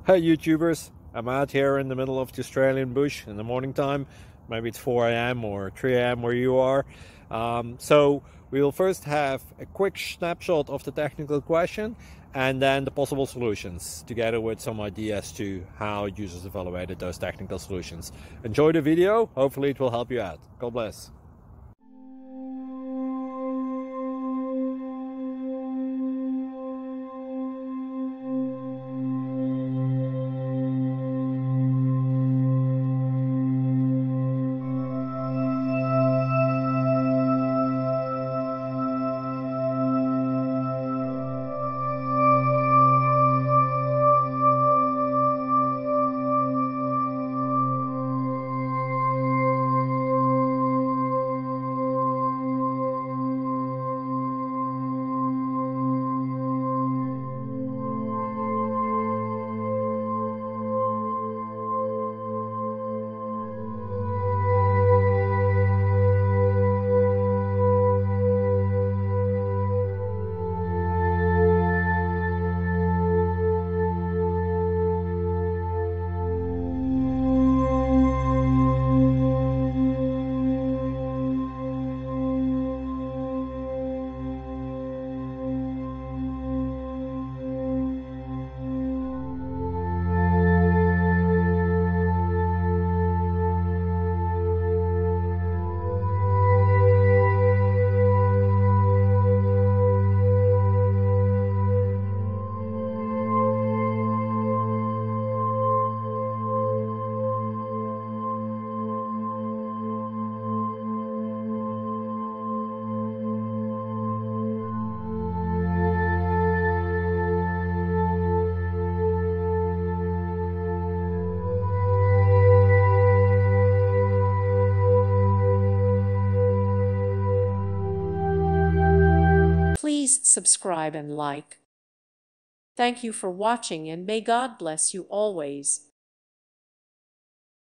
Hey YouTubers, I'm out here in the middle of the Australian bush in the morning time. Maybe it's 4 a.m. or 3 a.m. where you are. So we'll first have a quick snapshot of the technical question and then the possible solutions, together with some ideas to how users evaluated those technical solutions. Enjoy the video, hopefully it will help you out. God bless. Please subscribe and like. Thank you for watching, and may God bless you always.